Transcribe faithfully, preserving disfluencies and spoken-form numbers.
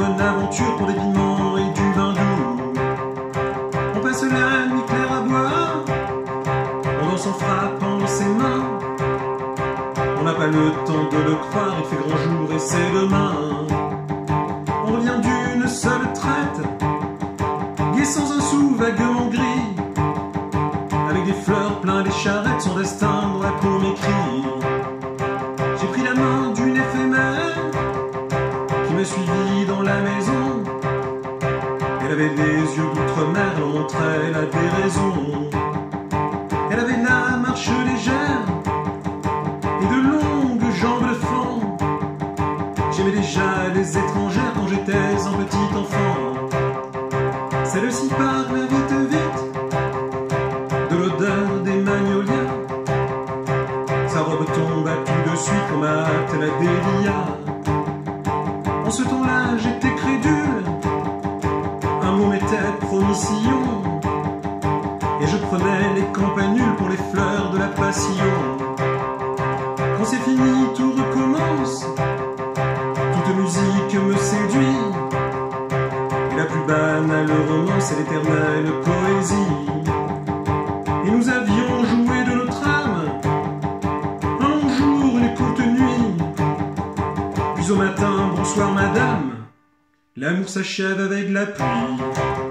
bonne aventure pour des piments et du vin doux. On passe la nuit claire à boire, on danse en frappant ses mains. On n'a pas le temps de le croire, il fait grand jour et c'est demain. On revient d'une seule traite, gai sans un sou, vaguement gris, avec des fleurs plein les charrettes, son destin dans la peau m'écrit. J'ai pris la main d'une éphémère qui me suivit dans la maison. Elle avait des yeux d'outre-mer, elle montrait la déraison. Elle avait la marche légère et de longues jambes de flanc. J'aimais déjà les étrangères quand j'étais un petit enfant. Celle-ci parlait vite vite de l'odeur des magnolias. Sa robe tomba tout de suite comme hâte la délia. En ce temps-là j'étais crédule, un mot m'était promission, et je prenais les campanules pour les fleurs de la passion. Quand c'est fini tout recommence, toute musique me séduit, et la plus banale romance est l'éternelle poésie. Et nous avions joué de notre âme un long jour, une courte nuit, puis au matin, bonsoir madame, l'amour s'achève avec la pluie.